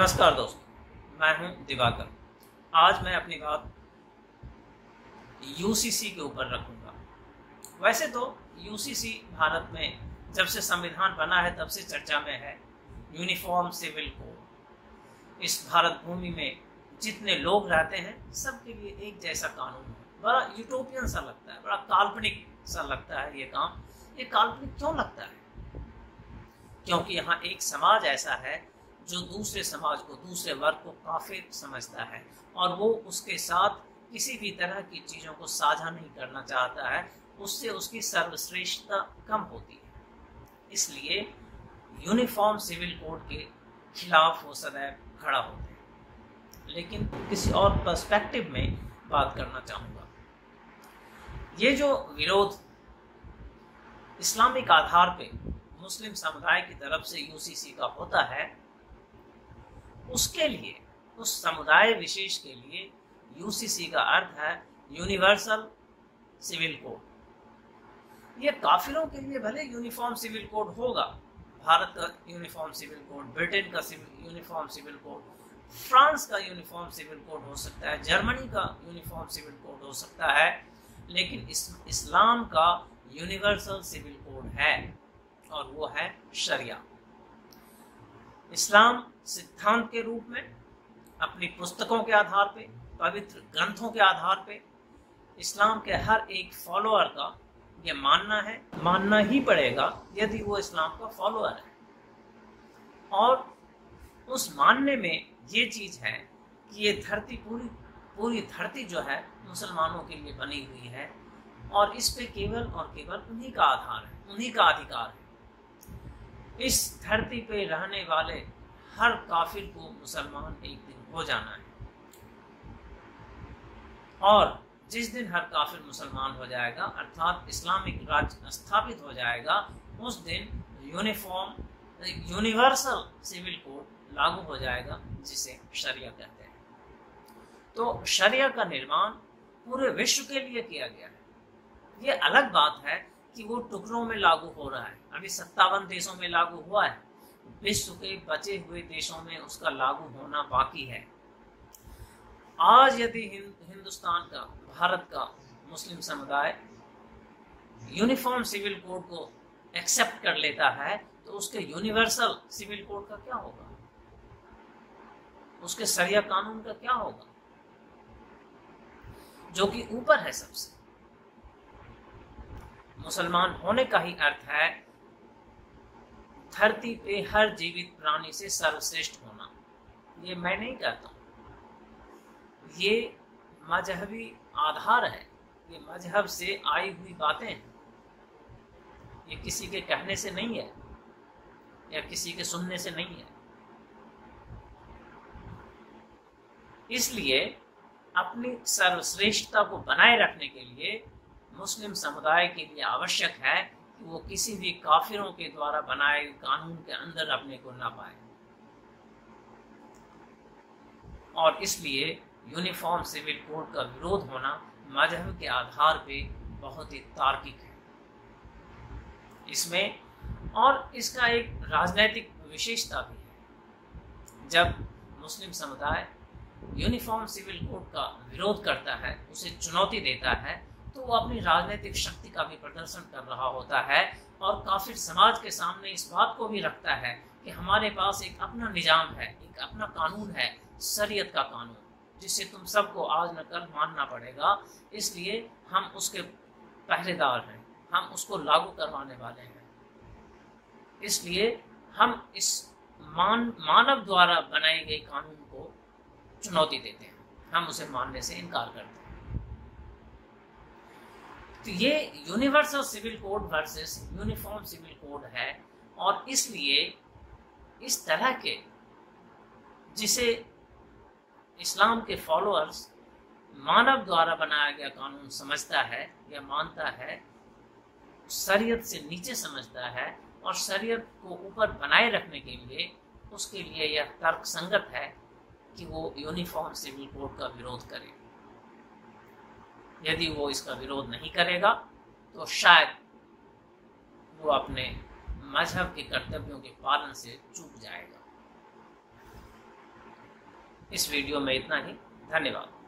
नमस्कार दोस्तों, मैं हूं दिवाकर। आज मैं अपनी बात यूसीसी के ऊपर रखूंगा। वैसे तो यूसीसी भारत में जब से संविधान बना है तब से चर्चा में है। Uniform civil code. इस भारत भूमि में जितने लोग रहते हैं सबके लिए एक जैसा कानून है। बड़ा यूटोपियन सा लगता है, बड़ा काल्पनिक सा लगता है ये काम। ये काल्पनिक क्यों लगता है? क्योंकि यहाँ एक समाज ऐसा है जो दूसरे समाज को, दूसरे वर्ग को काफिर समझता है और वो उसके साथ किसी भी तरह की चीज़ों को साझा नहीं करना चाहता है। उससे उसकी सर्वश्रेष्ठता कम होती है। इसलिए यूनिफॉर्म सिविल कोड के खिलाफ वो सदैव खड़ा होते हैं। लेकिन किसी और पर्सपेक्टिव में बात करना चाहूँगा। ये जो विरोध इस्लामिक आधार पे मुस्लिम समुदाय की तरफ से यूसीसी का होता है, उसके लिए, उस समुदाय विशेष के लिए यूसीसी का अर्थ है यूनिवर्सल सिविल कोड। ये काफिरों के लिए भले यूनिफॉर्म सिविल कोड होगा, भारत का यूनिफॉर्म सिविल कोड, ब्रिटेन का यूनिफॉर्म सिविल कोड, फ्रांस का यूनिफॉर्म सिविल कोड हो सकता है, जर्मनी का यूनिफॉर्म सिविल कोड हो सकता है, लेकिन इस्लाम का यूनिवर्सल सिविल कोड है और वो है शरिया। इस्लाम सिद्धांत के रूप में अपनी पुस्तकों के आधार पे, पवित्र ग्रंथों के आधार पे इस्लाम के हर एक फॉलोअर का ये मानना है, मानना ही पड़ेगा यदि वो इस्लाम का फॉलोअर है। और उस मानने में ये चीज है कि ये धरती पूरी धरती जो है मुसलमानों के लिए बनी हुई है और इस पे केवल और केवल उन्हीं का आधार है, उन्हीं का अधिकार है। इस धरती पे रहने वाले हर काफिर को मुसलमान एक दिन हो जाना है और जिस दिन हर काफिर मुसलमान हो जाएगा, अर्थात इस्लामिक राज्य स्थापित हो जाएगा, उस दिन यूनिवर्सल सिविल कोड लागू हो जाएगा, जिसे शरिया कहते हैं। तो शरिया का निर्माण पूरे विश्व के लिए किया गया है। ये अलग बात है कि वो टुकड़ों में लागू हो रहा है। अभी 57 देशों में लागू हुआ है, विश्व के बचे हुए देशों में उसका लागू होना बाकी है। आज यदि हिंदुस्तान का, भारत का मुस्लिम समुदाय यूनिफॉर्म सिविल कोड को एक्सेप्ट कर लेता है तो उसके यूनिवर्सल सिविल कोड का क्या होगा? उसके शरिया कानून का क्या होगा, जो कि ऊपर है सबसे? मुसलमान होने का ही अर्थ है धरती पे हर जीवित प्राणी से सर्वश्रेष्ठ होना। ये मैं नहीं कहता हूं, ये मजहबी आधार है, ये मजहब से आई हुई बातें हैं। ये किसी के कहने से नहीं है या किसी के सुनने से नहीं है। इसलिए अपनी सर्वश्रेष्ठता को बनाए रखने के लिए मुस्लिम समुदाय के लिए आवश्यक है कि वो किसी भी काफिरों के द्वारा बनाए कानून के अंदर अपने को ना पाए। और इसलिए यूनिफॉर्म सिविल कोड का विरोध होना मजहब के आधार पे बहुत ही तार्किक है। इसमें और इसका एक राजनीतिक विशेषता भी है। जब मुस्लिम समुदाय यूनिफॉर्म सिविल कोड का विरोध करता है, उसे चुनौती देता है, तो वो अपनी राजनीतिक शक्ति का भी प्रदर्शन कर रहा होता है और काफिर समाज के सामने इस बात को भी रखता है कि हमारे पास एक अपना निजाम है, एक अपना कानून है, शरीयत का कानून, जिसे तुम सबको आज न कल मानना पड़ेगा। इसलिए हम उसके पहरेदार हैं, हम उसको लागू करवाने वाले हैं। इसलिए हम इस मानव द्वारा बनाए गए कानून को चुनौती देते हैं, हम उसे मानने से इनकार करते हैं। तो ये universal civil code versus uniform civil code है और इसलिए इस तरह के, जिसे इस्लाम के फॉलोअर्स मानव द्वारा बनाया गया कानून समझता है या मानता है, शरीयत से नीचे समझता है और शरीयत को ऊपर बनाए रखने के लिए उसके लिए यह तर्कसंगत है कि वो यूनिफॉर्म सिविल कोड का विरोध करे। यदि वो इसका विरोध नहीं करेगा तो शायद वो अपने मजहब के कर्तव्यों के पालन से चूक जाएगा। इस वीडियो में इतना ही। धन्यवाद।